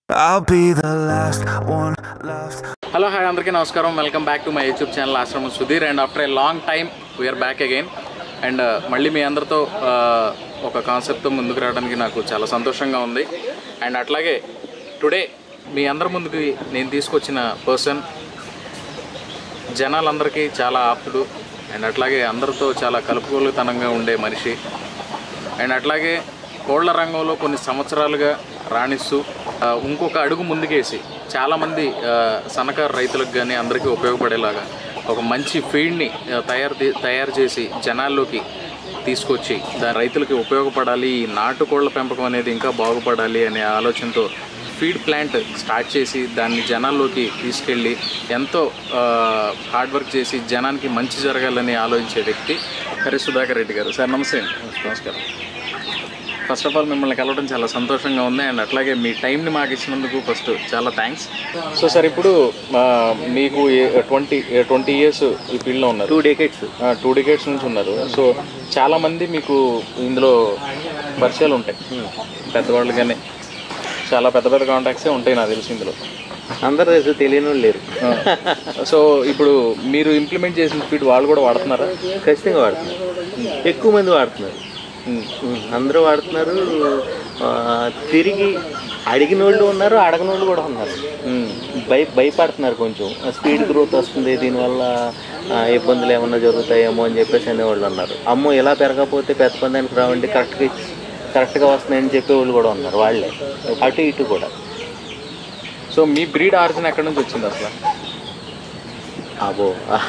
I'll be the last one left. Hello hi అందరికీ నమస్కారం. Welcome back to my YouTube channel Ashramam Sudheer. And after a long time we're back again. And మళ్ళీ మీ అందరితో ఒక కాన్సెప్ట్తో ముందుకు రావడానికి నాకు చాలా సంతోషంగా ఉంది. అండ్ అట్లాగే టుడే మీ అందరి ముందుకి నేను తీసుకొచ్చిన పర్సన్ జనాలందరికీ చాలా ఆప్తుడు. అండ్ అట్లాగే అందరితో చాలా కలుపుకోలుతనంగా ఉండే మనిషి. అండ్ అట్లాగే కోళ్ల రంగంలో కొన్ని సంవత్సరాలుగా రాణిస్తూ ఇంకొక అడుగు ముందుకేసి చాలామంది సన్నకారు రైతులకు కానీ అందరికీ ఉపయోగపడేలాగా ఒక మంచి ఫీడ్ని తయారు చేసి జనాల్లోకి తీసుకొచ్చి దాని రైతులకి ఉపయోగపడాలి, ఈ నాటుకోళ్ల పెంపకం అనేది ఇంకా బాగుపడాలి అనే ఆలోచనతో ఫీడ్ ప్లాంట్ స్టార్ట్ చేసి దాన్ని జనాల్లోకి తీసుకెళ్ళి ఎంతో హార్డ్ వర్క్ చేసి జనానికి మంచి జరగాలని ఆలోచించే వ్యక్తి హరి సుధాకర్ రెడ్డి గారు. సార్ నమస్తే. నమస్కారం. ఫస్ట్ ఆఫ్ ఆల్ మిమ్మల్ని కలవడం చాలా సంతోషంగా ఉంది. అండ్ అట్లాగే మీ టైంని మాకు ఇచ్చినందుకు ఫస్ట్ చాలా థ్యాంక్స్. సో సార్ ఇప్పుడు మీకు 20 ఇయర్స్ ఈ ఫీల్డ్లో ఉన్నారు. 2 డెకేడ్స్ నుంచి ఉన్నారు. సో చాలామంది మీకు ఇందులో పరిచయాలు ఉంటాయి, పెద్దవాళ్ళు కానీ చాలా పెద్ద కాంటాక్ట్సే ఉంటాయి నాకు తెలిసి ఇందులో. అందరూ తెలుసు, తెలియని లేరు. సో ఇప్పుడు మీరు ఇంప్లిమెంట్ చేసిన ఫీడ్ వాళ్ళు కూడా వాడుతున్నారా? ఖచ్చితంగా వాడుతున్నారు, ఎక్కువ మంది వాడుతున్నారు, అందరూ వాడుతున్నారు. తిరిగి అడిగిన వాళ్ళు ఉన్నారు, అడగని వాళ్ళు కూడా ఉన్నారు. భయపడుతున్నారు, కొంచెం స్పీడ్ గ్రోత్ వస్తుంది, దీనివల్ల ఇబ్బందులు ఏమన్నా జరుగుతాయేమో అని చెప్పేసి అనేవాళ్ళు ఉన్నారు. అమ్మో ఇలా పెరగకపోతే పెద్ద పందానికి రావండి, కరెక్ట్గా వస్తున్నాయని చెప్పేవాళ్ళు కూడా ఉన్నారు. వాళ్ళే అటు ఇటు కూడా. సో మీ బ్రీడ్ ఆరిజిన్ ఎక్కడి నుంచి వచ్చింది అసలు? అబో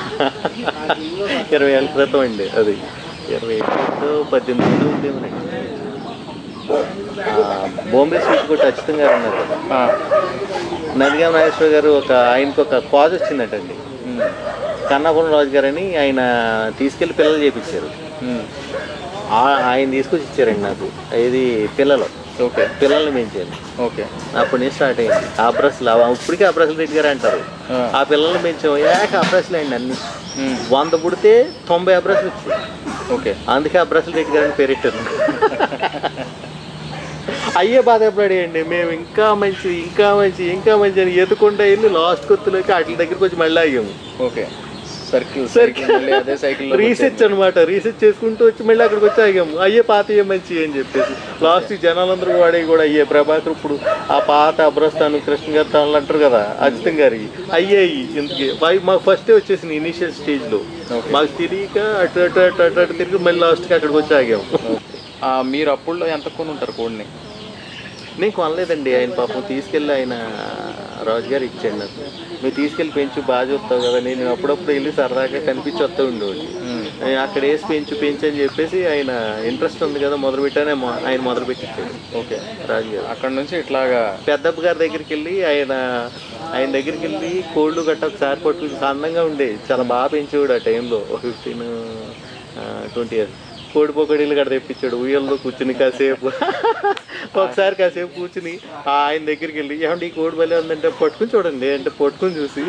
20 ఏళ్ళ క్రితం అండి. అది 20 ఏళ్ళతో 18 ఏళ్ళు ఉండేమనండి. బాంబే స్వీట్ కొట్టి అచ్యుతం గారు ఉన్నారు కదా, నందిగామ నాగేశ్వర గారు ఆయనకు ఒక కాజ్ వచ్చిందటండి. కన్నాపురం రాజు గారు అని ఆయన తీసుకెళ్ళి పిల్లలు చేయించారు. ఆయన తీసుకొచ్చి ఇచ్చారండి నాకు. ఇది పిల్లలు. ఓకే, పిల్లల్ని పెంచాను. ఓకే, అప్పటి నుంచి స్టార్ట్ అయింది ఆ బ్రష్లు. ఇప్పటికీ ఆ బ్రష్లు రెడ్డి గారు అంటారు. ఆ పిల్లల్ని పెంచాము, ఆ బ్రష్లు అండి అన్ని 100 పుడితే 90 బ్రష్లు వచ్చాయి. ఓకే, అందుకే ఆ బ్రష్లు రెడ్డి గారు అని పేరెట్టారు. అయ్యే బాధ ఎప్పుడండి, మేము ఇంకా మంచి అని ఎత్తుకుంటా వెళ్ళి లాస్ట్ కొత్తలోకి వాటి దగ్గరికి వచ్చి మళ్ళీ అయ్యాము. ఓకే, సర్కిల్ రీసెర్చ్ అనమాట. రీసెర్చ్ చేసుకుంటూ వచ్చి మళ్ళీ అక్కడికి వచ్చి ఆగాము. అయ్యే పాత మంచి అని చెప్పేసి లాస్ట్ జనాలందరూ వాడే కూడా అయ్యే ప్రభాకర్ ఇప్పుడు ఆ పాత అబ్రస్తాను కృష్ణ గారు తాను అంటారు కదా, అజితం గారికి అయ్యాయి. ఇందుకే మాకు ఫస్టే వచ్చేసింది ఇనీషియల్ స్టేజ్లో. మాకు తెలియక అటు తిరిగి మళ్ళీ లాస్ట్కి అక్కడికి వచ్చి ఆగాము. మీరు అప్పుడు ఎంత కొని ఉంటారు కోడిని? నేను కొనలేదండి, ఆయన పాపం తీసుకెళ్ళి ఆయన రాజుగారు ఇచ్చాడు నాకు. నువ్వు తీసుకెళ్ళి పెంచు, బాగా చూస్తావు కదా. నేను అప్పుడప్పుడు వెళ్ళి సరదాగా కనిపించి వస్తూ ఉండేవాడిని. అక్కడ వేసి పెంచు అని చెప్పేసి ఆయన ఇంట్రెస్ట్ ఉంది కదా మొదలుపెట్టానే ఆయన మొదలుపెట్టించాడు. ఓకే, రాజుగారు అక్కడ నుంచి ఇట్లాగా పెద్దప్ప గారి దగ్గరికి వెళ్ళి ఆయన దగ్గరికి వెళ్ళి కోళ్ళు గట్ట ఒకసారి పట్టుకుని అందంగా ఉండేవి, చాలా బాగా పెంచేవాడు ఆ టైంలో. 15-20 ఇయర్స్ కోడి పొకడీలు గడ తెప్పించాడు. ఉయ్యల్లో కూర్చుని కాసేపు కూర్చుని ఆయన దగ్గరికి వెళ్ళి ఏమంటే ఈ కోడి బలే ఉందంటే పట్టుకుని చూడండి అంటే పట్టుకుని చూసి,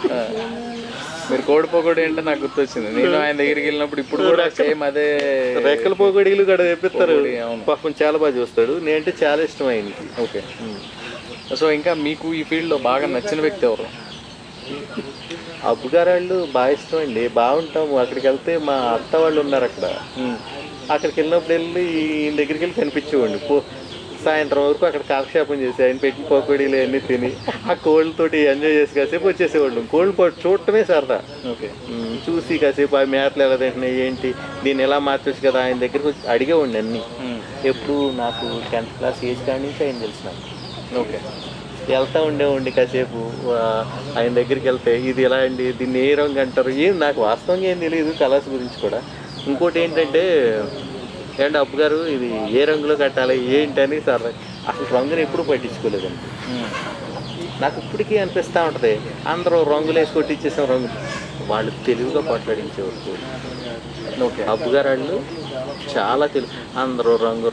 మీరు కోడి పొగడి అంటే నాకు గుర్తొచ్చింది. నేను ఆయన దగ్గరికి వెళ్ళినప్పుడు ఇప్పుడు కూడా సేమ్ అదే రెక్కల పొగడీలు గడ తెప్పిస్తారు. పాపం చాలా బాగా చూస్తాడు. నేనంటే చాలా ఇష్టం ఆయనకి. ఓకే, సో ఇంకా మీకు ఈ ఫీల్డ్లో బాగా నచ్చిన వ్యక్తి ఎవరు? అబ్బుగారు వాళ్ళు బాగా ఇష్టం అండి, బాగుంటాము. అక్కడికి వెళ్తే మా అత్త వాళ్ళు ఉన్నారు అక్కడ. అక్కడికి వెళ్ళినప్పుడు వెళ్ళి ఈయన దగ్గరికి వెళ్ళి కనిపించేవాడిని. సాయంత్రం వరకు అక్కడ కాలక్షేపం చేసి ఆయన పెట్టిన పకోడీలు అన్నీ తిని ఆ కోళ్ళతోటి ఎంజాయ్ చేసి కాసేపు వచ్చేసేవాళ్ళం. కోళ్ళు చూడటమే సరదా. ఓకే, చూసి కాసేపు ఆ మేతలు ఎలా తింటున్నాయి ఏంటి, దీన్ని ఎలా మార్చొచ్చు కదా ఆయన దగ్గరికి వచ్చి అడిగేవాడిని అన్నీ. ఎప్పుడు నాకు 10th క్లాస్ ఏజ్ కాడి నుంచి ఆయన తెలిసి నాకు. ఓకే, వెళ్తూ ఉండేవండి కాసేపు ఆయన దగ్గరికి వెళ్తే. ఇది ఎలా అండి, దీన్ని ఏ రంగు అంటారు, ఏం నాకు వాస్తవంగా ఏం తెలియదు కలర్స్ గురించి కూడా. ఇంకోటి ఏంటంటే ఏంటంటే అప్పు గారు ఇది ఏ రంగులో కట్టాలి ఏంటని సార్ అసలు రంగుని ఎప్పుడు పట్టించుకోలేదండి. నాకు ఇప్పటికీ అనిపిస్తూ ఉంటుంది, అందరూ రంగులు వేసి కొట్టించేసాం రంగులు. వాళ్ళు తెలుగుగా కొట్లాడించేవారు. ఓకే, అప్పు గారు వాళ్ళు చాలా తెలుగు. అందరూ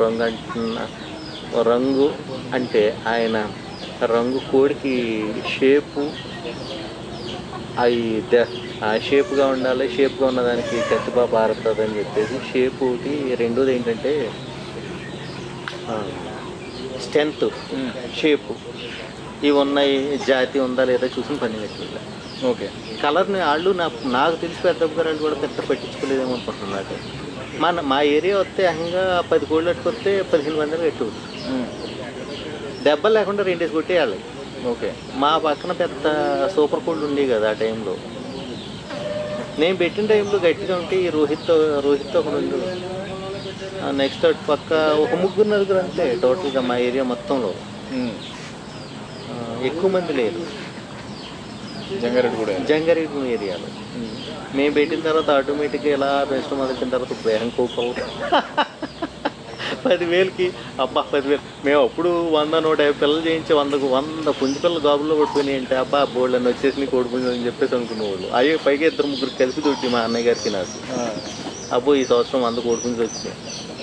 రంగు అంటే ఆయన రంగు కోడికి షేపు అవి షేప్గా ఉండాలి, షేప్గా ఉన్నదానికి కత్తిపా పారుతుంది అని చెప్పేసి షేప్ ఒకటి. రెండోది ఏంటంటే స్ట్రెంత్, షేపు. ఇవి ఉన్నాయి, జాతి ఉందా లేదా చూసిన పని పెట్టలేదు. ఓకే. కలర్ని వాళ్ళు నాకు తెలిసి పెద్ద గారు కూడా పెద్ద పట్టించుకోలేదేమో అనుకుంటున్నారు. మా ఏరియా వస్తే ఏకంగా 10 కోళ్ళు కట్టుకొస్తే 15 మందిని కట్టుకోవచ్చు. దెబ్బలు లేకుండా 2 డేస్ కొట్టేయాలి. ఓకే. మా పక్కన పెద్ద సూపర్ కోళ్ళు ఉండేవి కదా ఆ టైంలో. నేను పెట్టిన టైంలో గట్టిగా ఉంటే ఈ రోహిత్ ఒకడు ఉండు, నెక్స్ట్ పక్క ఒక 3-4 అంతే టోటల్గా మా ఏరియా మొత్తంలో. ఎక్కువ మంది లేరు జంగారెడ్డి ఏరియాలో. మేము పెట్టిన తర్వాత ఆటోమేటిక్గా ఎలా పెంచడం మొదలెట్టిన తర్వాత వేగం కోపం 10,000కి అబ్బా 10,000. మేము అప్పుడు 100-150 పిల్లలు చేయించి 100 పుంజి పిల్లలు గాబుల్లో పట్టుకుని అంటే అబ్బా బోల్డ్ అని వచ్చేసి కోడిపుంజి అని చెప్పేసి అనుకునేవాళ్ళు. అయ్యో పైగా 2-3 కలిపి దొట్టి మా అన్నయ్య గారికి నాకు. అబ్బో ఈ సంవత్సరం 100 కోడిపుంజి వచ్చాయి.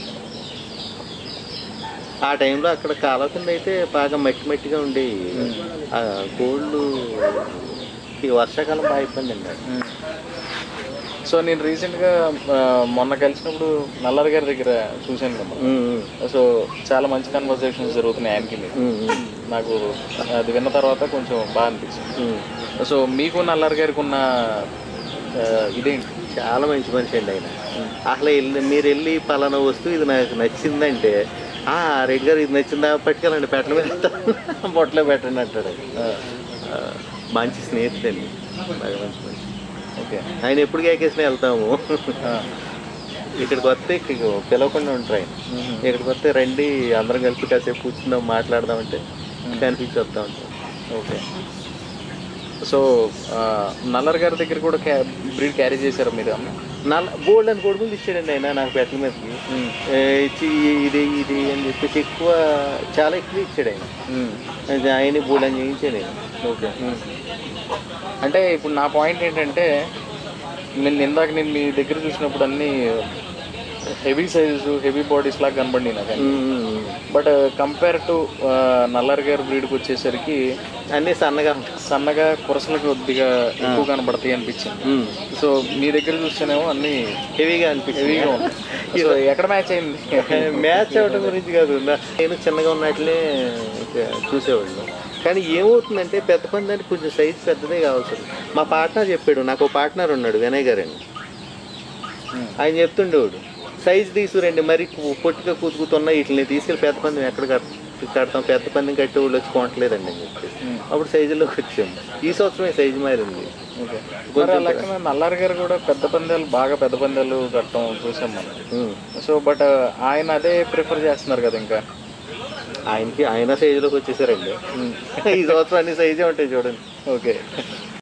ఆ టైంలో అక్కడ కాలువ కింద అయితే బాగా మట్టిగా ఉండేవి కోళ్ళు. వర్షాకాలం బాగా ఇబ్బంది అండి. సో నేను రీసెంట్గా మొన్న కలిసినప్పుడు నల్లర్ గారి దగ్గర చూశాను కదా. సో చాలా మంచి కన్వర్సేషన్స్ జరుగుతున్నాయి ఆయనకి. నాకు అది విన్న తర్వాత కొంచెం బాగా అనిపించింది. సో మీకు నల్లర్ గారికి ఉన్న ఇదేంటి? చాలా మంచి మనిషి అండి ఆయన. అసలు మీరు వెళ్ళి పలానా వస్తువు ఇది నాకు నచ్చిందంటే రెడ్డి గారు ఇది నచ్చిందా పట్టుకెళ్ళండి, పెట్టల మీద బొట్టలో పెట్టండి అంటాడు. మంచి స్నేహితుడండి, బాగా మంచి మనిషి. ఓకే. ఆయన ఎప్పుడు కేకేసినా వెళ్తాము. ఇక్కడికి వస్తే పిలవకుండా ఉంటారు ఆయన. ఇక్కడికి వస్తే రండి అందరం కలిపి కాసేపు కూర్చుందాం మాట్లాడదామంటే కనిపించి వస్తూ ఉంటాం. ఓకే. సో నల్లర్ గారి దగ్గర కూడా బ్రీడ్ క్యారీ చేశారు మీరు? బోల్డ్ అని కొడుకులు ఇచ్చాడండి ఆయన నాకు పెట్టల మీదకి ఇచ్చి ఇది అని చెప్పేసి చాలా ఎక్కువ ఇచ్చాడు ఆయన. ఆయన బోల్డ్ అని చేయించాడు ఆయన. ఓకే. అంటే ఇప్పుడు నా పాయింట్ ఏంటంటే ఇందాక నేను మీ దగ్గర చూసినప్పుడు అన్నీ హెవీ సైజు హెవీ బాడీస్ లాగా కనబడి నాకు. బట్ కంపేర్ టు నల్లర్ గారి బ్రీడ్కి వచ్చేసరికి అన్నీ సన్నగా కురసలు కొద్దిగా ఎక్కువ కనబడతాయి అనిపించింది. సో మీ దగ్గర చూస్తేనేమో అన్నీ హెవీగా ఉంది. సో ఎక్కడ మ్యాచ్ అయింది? మ్యాచ్ అవ్వడం గురించి కాదు, నేను చిన్నగా ఉన్నట్లే చూసేవాళ్ళు. కానీ ఏమవుతుందంటే పెద్ద పందానికి కొంచెం సైజు పెద్దదే కావాల్సి. మా పార్ట్నర్ చెప్పాడు, నాకు ఒక పార్ట్నర్ ఉన్నాడు వినయ్ గారు అని. ఆయన చెప్తుండేవాడు సైజు తీసుకురండి, మరి పొట్టిగా కూతుకుతున్నా వీటిని తీసుకెళ్ళి పెద్ద పందెం ఎక్కడ కడతాం, పెద్ద పందెం కట్టే వాళ్ళు వచ్చి కొనట్లేదండి అని చెప్పేసి అప్పుడు సైజులోకి వచ్చాము. ఈ సంవత్సరమే సైజు మారింది. నల్లర్ గారు కూడా బాగా పెద్ద పందాలు కట్టడం చూసాం మనం. సో బట్ ఆయన అదే ప్రిఫర్ చేస్తున్నారు కదా. ఇంకా ఆయన సైజులోకి వచ్చేసారండి. ఈ సంవత్సరం అన్ని సైజే ఉంటాయి చూడండి. ఓకే.